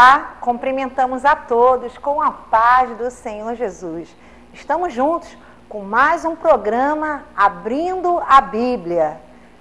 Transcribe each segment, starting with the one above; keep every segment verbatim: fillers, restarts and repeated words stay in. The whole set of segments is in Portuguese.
Olá, cumprimentamos a todos com a paz do Senhor Jesus. Estamos juntos com mais um programa Abrindo a Bíblia.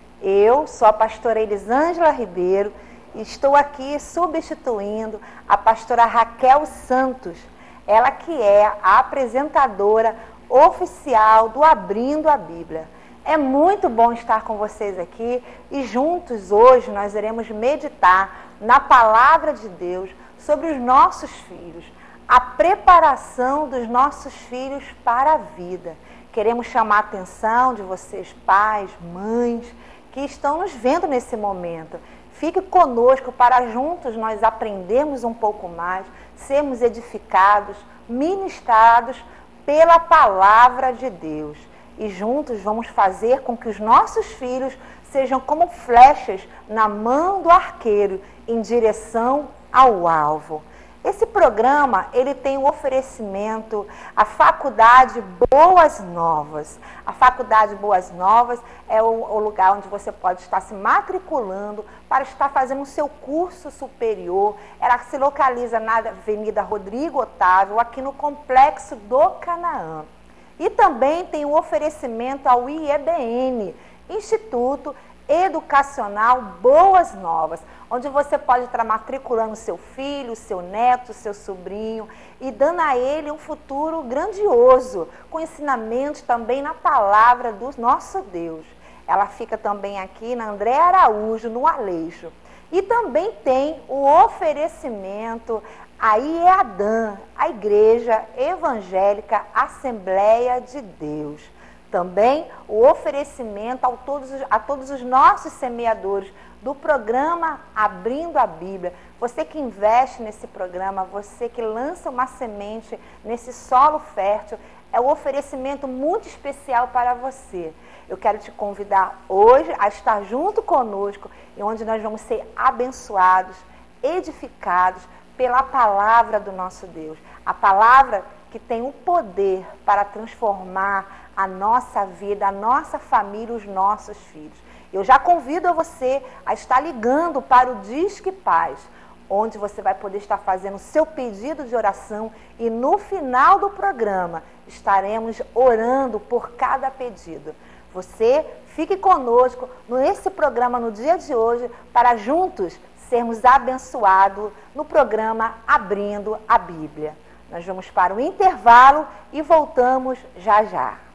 Eu sou a pastora Elisângela Ribeiro e estou aqui substituindo a pastora Raquel Santos, ela que é a apresentadora oficial do Abrindo a Bíblia. É muito bom estar com vocês aqui e juntos hoje nós iremos meditar na palavra de Deus sobre os nossos filhos, a preparação dos nossos filhos para a vida. Queremos chamar a atenção de vocês, pais, mães, que estão nos vendo nesse momento. Fique conosco para juntos nós aprendermos um pouco mais, sermos edificados, ministrados pela palavra de Deus. E juntos vamos fazer com que os nossos filhos sejam como flechas na mão do arqueiro em direção ao alvo. Esse programa, ele tem um oferecimento à Faculdade Boas Novas. A Faculdade Boas Novas é o, o lugar onde você pode estar se matriculando para estar fazendo o seu curso superior. Ela se localiza na Avenida Rodrigo Otávio, aqui no Complexo do Canaã. E também tem um oferecimento ao I E B N, Instituto Educacional Boas Novas, onde você pode estar matriculando seu filho, seu neto, seu sobrinho e dando a ele um futuro grandioso, com ensinamentos também na palavra do nosso Deus. Ela fica também aqui na André Araújo, no Aleixo. E também tem o oferecimento a IEADAM, a Igreja Evangélica Assembleia de Deus. Também o oferecimento a todos, a todos os nossos semeadores do programa Abrindo a Bíblia. Você que investe nesse programa, você que lança uma semente nesse solo fértil, é um oferecimento muito especial para você. Eu quero te convidar hoje a estar junto conosco, e onde nós vamos ser abençoados, edificados pela palavra do nosso Deus. A palavra que tem o poder para transformar a nossa vida, a nossa família, os nossos filhos. Eu já convido a você a estar ligando para o Disque Paz, onde você vai poder estar fazendo o seu pedido de oração e no final do programa estaremos orando por cada pedido. Você fique conosco nesse programa no dia de hoje para juntos sermos abençoados no programa Abrindo a Bíblia. Nós vamos para o intervalo e voltamos já já.